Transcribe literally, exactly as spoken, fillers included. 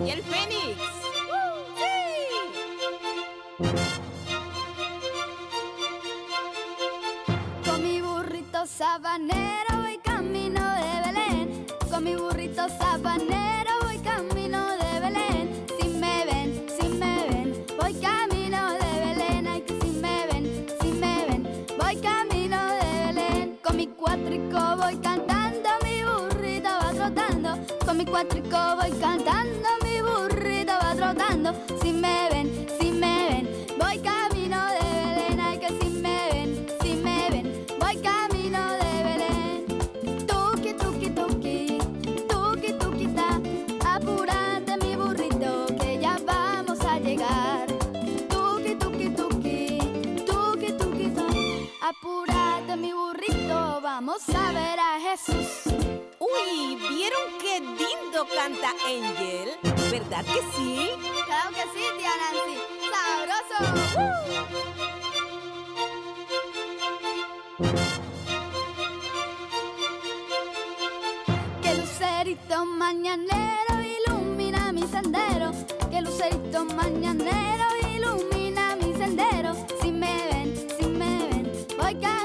y el Fénix. ¡Uh, sí! Con mi burrito sabanero voy camino de Belén. Con mi burrito sabanero voy camino de Belén. Si me ven, si me ven, voy camino de Belén. Ay, que si me ven, si me ven, voy camino de Belén. Con mi cuatrico voy cantando, mi burrito va trotando. Con mi cuatrico voy cantando, mi burrito va trotando. Si me ven, si me ven, voy camino de Belén. Ay, que si me ven, si me ven, voy camino de Belén. Tuki, tuki, tuki, tuki, tuki, ta. Apúrate, mi burrito, que ya vamos a llegar. Tuki, tuki, tuki, tuki, tuki, ta. Apúrate, mi burrito, vamos a ver a Jesús. Uy, ¿vieron qué lindo canta Angel? ¿Verdad que sí? Claro que sí, tía Nancy. ¡Sabroso! ¡Uh! Que lucerito mañanero ilumina mi sendero. Que lucerito mañanero ilumina mi sendero. Si me ven, si me ven, voy a